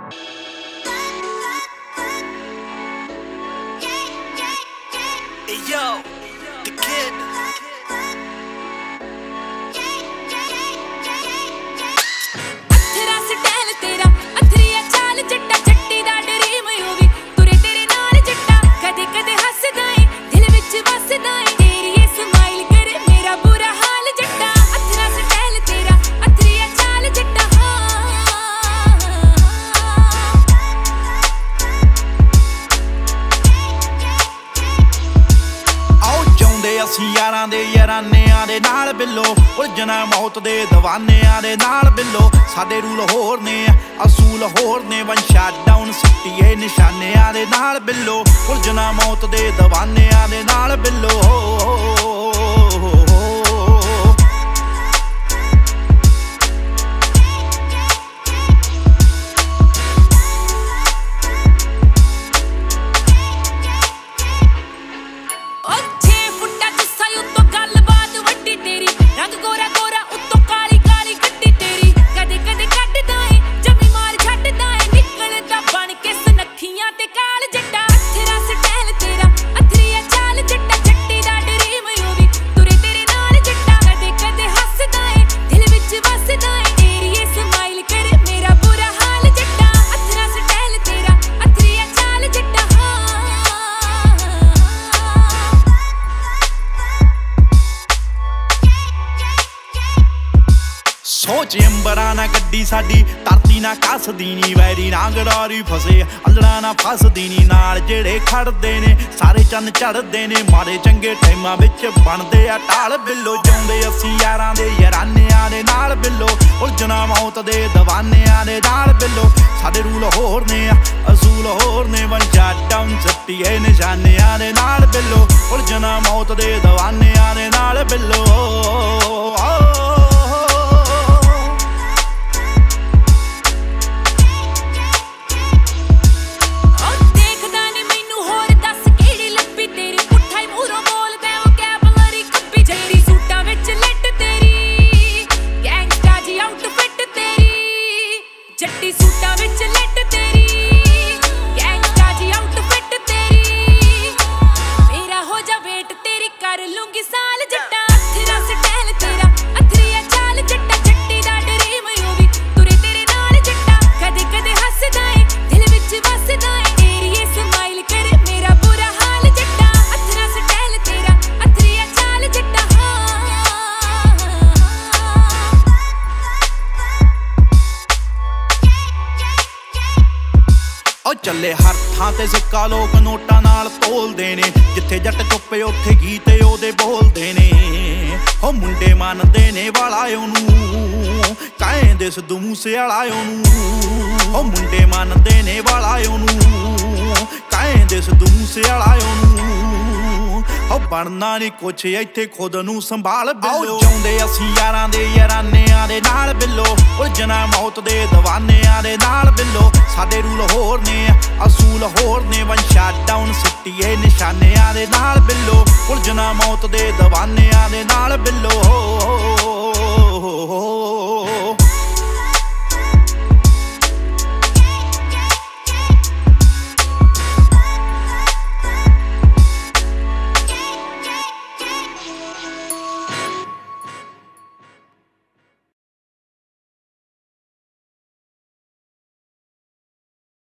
Hey yo, the kid. अथरा style तेरा अथरिया चाल चिट्टा चट्टी दा ड्रीम होवी तुरे तेरे नाल चिट्टा कदे कदे हसदा है दिल विच वसदा है तेरी ये स्माइल करे मेरा बुरा हाल जट्टा अथरा स्टाइल तेरा अथरिया चाल चिट्टा ਅਸੀਂ ਯਾਰਾਂ ਦੇ ਯਾਰਾਨਿਆਂ ਦੇ ਨਾਲ ਬਿੱਲੋ ਉਲਝਣਾ ਮੌਤ ਦੇ ਦੀਵਾਨਿਆਂ ਦੇ ਨਾਲ ਬਿੱਲੋ ਸਾਡੇ ਰੂਲ ਹੋਰ ਨੇ ਅਸੂਲ ਹੋਰ ਨੇ ਵਨ ਸ਼ਟ ਡਾਊਨ ਸਿੱਟੀਏ ਨਿਸ਼ਾਨਿਆਂ ਦੇ ਨਾਲ ਬਿੱਲੋ ਉਲਝਣਾ ਮੌਤ ਦੇ ਦੀਵਾਨਿਆਂ ਦੇ ਨਾਲ ਬਿੱਲੋ सोच अंबरा ना गड्डी साडी धरती ना कसदी नी वैरी ना गडारी फसे अल्लड़ा ना फसदी नी नाल जेड़े खड़दे ने सारे चन्न चढ़दे ने मारे चंगे टाइमां विच बनदे आ ढाल बिल्लो जाउंदे असीं यारां दे यारानियां दे नाल बिल्लो उलझना मौत दे दीवानियां दे नाल बिल्लो साडे रूल होर ने असूल होर ने वन शट डाउन सट्टीए निशानियां दे नाल बिल्लो उलझना मौत दे दीवानियां दे नाल बिल्लो जट्टी सूटा विच लट तेरी गैंगस्टा जी आउटफिट तेरी मेरा हो जा वेट तेरी कर लूंगी साल जट्टा अथरा स्टाइल तेरा अथरिया चाल जट्टा जट्टी दा ड्रीम होवी तुरे तेरे नाल जट्टा कदे कदे हसदा है दिल विच वसदा है तेरी ये स्माइल करे मेरा बुरा हाल जट्टा अथरा स्टाइल तेरा अथरिया चाल जट्टा ਚੱਲੇ ਹਰ ਥਾਂ ਤੇ ਸਿੱਕਾ ਲੋਕ ਨੋਟਾਂ ਨਾਲ ਤੋਲਦੇ ਨੇ ਜਿੱਥੇ ਜੱਟ ਚੁੱਪੇ ਉੱਥੇ ਗੀਤ ਉਹਦੇ ਬੋਲਦੇ ਨੇ ਹੋ ਮੁੰਡੇ ਮੰਨਦੇ ਨੇ ਵਾਲਾ ਉਹਨੂੰ ਕਹਿੰਦੇ ਸਿੱਧੂ ਮੂਸੇ ਵਾਲਾ ਉਹਨੂੰ ਹੋ ਮੁੰਡੇ ਮੰਨਦੇ ਨੇ ਵਾਲਾ ਉਹਨੂੰ ਕਹਿੰਦੇ ਸਿੱਧੂ ਮੂਸੇ ਵਾਲਾ ਉਹਨੂੰ ਹੋ ਬਣਨਾ ਨਹੀਂ ਕੁਛ ਇੱਥੇ ਖੁਦ ਨੂੰ ਸੰਭਾਲ ਬਿੱਲੋ ਚਾਹੁੰਦੇ ਅਸੀਂ ਯਾਰਾਂ ਦੇ ਯਾਰਾਨਿਆਂ ਦੇ ਨਾਲ ਬਿੱਲੋ ਉਲਝਣਾ ਮੌਤ ਦੇ ਦੀਵਾਨਿਆਂ ਦੇ ਨਾਲ ਬਿੱਲੋ ਸਾਡੇ ਰੂਲ ਹੋਰ ਨੇ ਅਸੂਲ ਹੋਰ ਨੇ ਵਨ ਸ਼ਟ ਡਾਊਨ ਸਿੱਟੀਏ ਨਿਸ਼ਾਨਿਆਂ ਦੇ ਨਾਲ ਬਿੱਲੋ ਉਲਝਣਾ ਮੌਤ ਦੇ ਦੀਵਾਨਿਆਂ ਦੇ ਨਾਲ ਬਿੱਲੋ